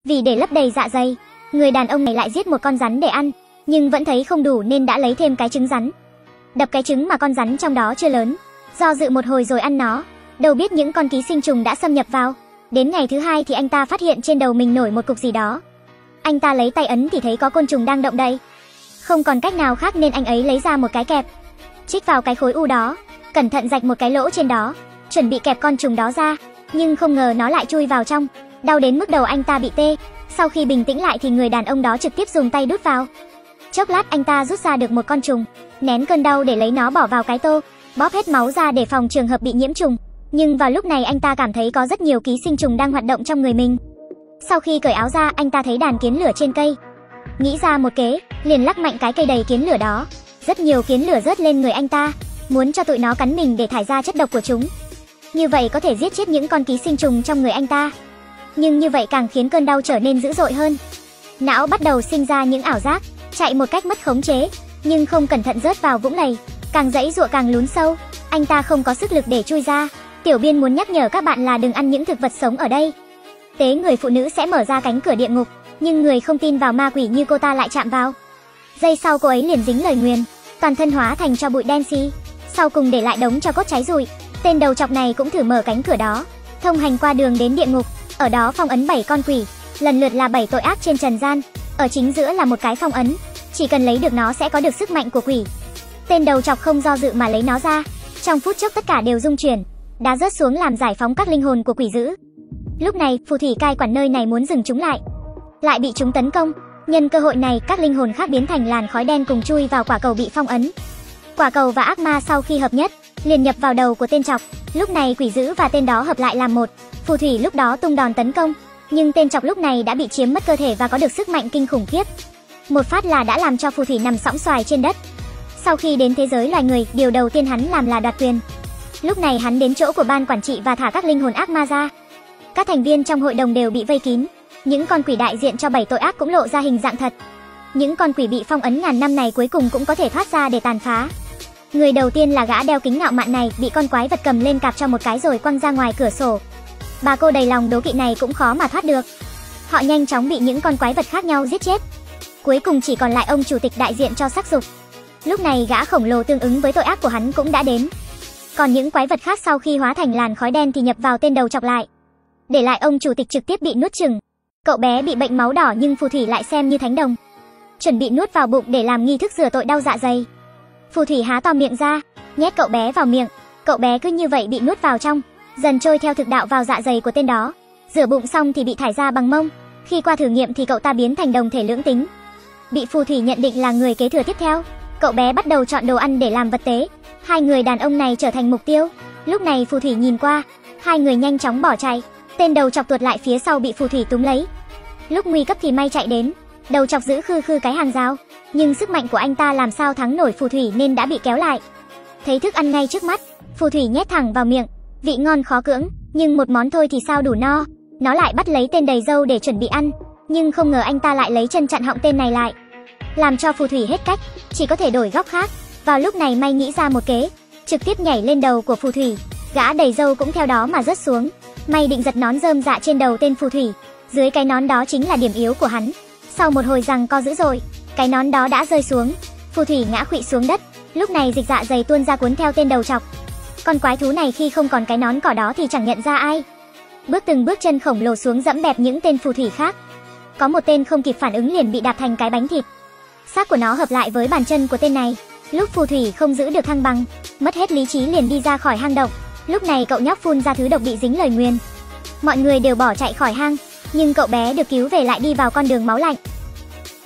Vì để lấp đầy dạ dày, người đàn ông này lại giết một con rắn để ăn, nhưng vẫn thấy không đủ nên đã lấy thêm cái trứng rắn. Đập cái trứng mà con rắn trong đó chưa lớn, do dự một hồi rồi ăn nó. Đâu biết những con ký sinh trùng đã xâm nhập vào. Đến ngày thứ hai thì anh ta phát hiện trên đầu mình nổi một cục gì đó. Anh ta lấy tay ấn thì thấy có côn trùng đang động đậy. Không còn cách nào khác nên anh ấy lấy ra một cái kẹp, chích vào cái khối u đó, cẩn thận rạch một cái lỗ trên đó, chuẩn bị kẹp con trùng đó ra. Nhưng không ngờ nó lại chui vào trong, đau đến mức đầu anh ta bị tê. Sau khi bình tĩnh lại thì người đàn ông đó trực tiếp dùng tay đút vào. Chốc lát anh ta rút ra được một con trùng, nén cơn đau để lấy nó bỏ vào cái tô, bóp hết máu ra để phòng trường hợp bị nhiễm trùng. Nhưng vào lúc này anh ta cảm thấy có rất nhiều ký sinh trùng đang hoạt động trong người mình. Sau khi cởi áo ra, anh ta thấy đàn kiến lửa trên cây. Nghĩ ra một kế, liền lắc mạnh cái cây đầy kiến lửa đó. Rất nhiều kiến lửa rớt lên người anh ta, muốn cho tụi nó cắn mình để thải ra chất độc của chúng. Như vậy có thể giết chết những con ký sinh trùng trong người anh ta. Nhưng như vậy càng khiến cơn đau trở nên dữ dội hơn. Não bắt đầu sinh ra những ảo giác, chạy một cách mất khống chế, nhưng không cẩn thận rớt vào vũng lầy, càng giãy giụa càng lún sâu. Anh ta không có sức lực để chui ra. Tiểu Biên muốn nhắc nhở các bạn là đừng ăn những thực vật sống ở đây. Tế người phụ nữ sẽ mở ra cánh cửa địa ngục, nhưng người không tin vào ma quỷ như cô ta lại chạm vào. Giây sau cô ấy liền dính lời nguyền, toàn thân hóa thành tro bụi đen xì, sau cùng để lại đống tro cốt cháy rụi. Tên đầu trọc này cũng thử mở cánh cửa đó, thông hành qua đường đến địa ngục. Ở đó phong ấn 7 con quỷ, lần lượt là 7 tội ác trên trần gian. Ở chính giữa là một cái phong ấn, chỉ cần lấy được nó sẽ có được sức mạnh của quỷ. Tên đầu trọc không do dự mà lấy nó ra. Trong phút chốc tất cả đều rung chuyển, đá rớt xuống làm giải phóng các linh hồn của quỷ dữ. Lúc này phù thủy cai quản nơi này muốn dừng chúng lại bị chúng tấn công. Nhân cơ hội này, các linh hồn khác biến thành làn khói đen cùng chui vào quả cầu bị phong ấn. Quả cầu và ác ma sau khi hợp nhất liền nhập vào đầu của tên trọc. Lúc này quỷ dữ và tên đó hợp lại làm một. Phù thủy lúc đó tung đòn tấn công, nhưng tên trọc lúc này đã bị chiếm mất cơ thể và có được sức mạnh kinh khủng khiếp. Một phát là đã làm cho phù thủy nằm sõng xoài trên đất. Sau khi đến thế giới loài người, điều đầu tiên hắn làm là đoạt quyền. Lúc này hắn đến chỗ của ban quản trị và thả các linh hồn ác ma ra. Các thành viên trong hội đồng đều bị vây kín. Những con quỷ đại diện cho 7 tội ác cũng lộ ra hình dạng thật. Những con quỷ bị phong ấn ngàn năm này cuối cùng cũng có thể thoát ra để tàn phá. Người đầu tiên là gã đeo kính ngạo mạn này, bị con quái vật cầm lên cạp cho một cái rồi quăng ra ngoài cửa sổ. Bà cô đầy lòng đố kỵ này cũng khó mà thoát được. Họ nhanh chóng bị những con quái vật khác nhau giết chết. Cuối cùng chỉ còn lại ông chủ tịch đại diện cho sắc dục. Lúc này gã khổng lồ tương ứng với tội ác của hắn cũng đã đến. Còn những quái vật khác sau khi hóa thành làn khói đen thì nhập vào tên đầu trọc lại, để lại ông chủ tịch trực tiếp bị nuốt chửng. Cậu bé bị bệnh máu đỏ nhưng phù thủy lại xem như thánh đồng, chuẩn bị nuốt vào bụng để làm nghi thức rửa tội đau dạ dày. Phù thủy há to miệng ra, nhét cậu bé vào miệng. Cậu bé cứ như vậy bị nuốt vào trong, dần trôi theo thực đạo vào dạ dày của tên đó. Rửa bụng xong thì bị thải ra bằng mông. Khi qua thử nghiệm thì cậu ta biến thành đồng thể lưỡng tính, bị phù thủy nhận định là người kế thừa tiếp theo. Cậu bé bắt đầu chọn đồ ăn để làm vật tế. Hai người đàn ông này trở thành mục tiêu. Lúc này phù thủy nhìn qua, hai người nhanh chóng bỏ chạy. Tên đầu trọc tuột lại phía sau bị phù thủy túm lấy. Lúc nguy cấp thì may chạy đến, đầu trọc giữ khư khư cái hàng rào, nhưng sức mạnh của anh ta làm sao thắng nổi phù thủy nên đã bị kéo lại. Thấy thức ăn ngay trước mắt, phù thủy nhét thẳng vào miệng. Vị ngon khó cưỡng, nhưng một món thôi thì sao đủ no. Nó lại bắt lấy tên đầy râu để chuẩn bị ăn, nhưng không ngờ anh ta lại lấy chân chặn họng tên này lại, làm cho phù thủy hết cách, chỉ có thể đổi góc khác. Vào lúc này May nghĩ ra một kế, trực tiếp nhảy lên đầu của phù thủy. Gã đầy râu cũng theo đó mà rớt xuống. May định giật nón rơm dạ trên đầu tên phù thủy, dưới cái nón đó chính là điểm yếu của hắn. Sau một hồi giằng co dữ dội, cái nón đó đã rơi xuống, phù thủy ngã khuỵu xuống đất. Lúc này dịch dạ dày tuôn ra cuốn theo tên đầu trọc. Con quái thú này khi không còn cái nón cỏ đó thì chẳng nhận ra ai. Bước từng bước chân khổng lồ xuống dẫm bẹp những tên phù thủy khác. Có một tên không kịp phản ứng liền bị đạp thành cái bánh thịt. Xác của nó hợp lại với bàn chân của tên này. Lúc phù thủy không giữ được thăng bằng, mất hết lý trí liền đi ra khỏi hang động. Lúc này cậu nhóc phun ra thứ độc bị dính lời nguyền. Mọi người đều bỏ chạy khỏi hang, nhưng cậu bé được cứu về lại đi vào con đường máu lạnh.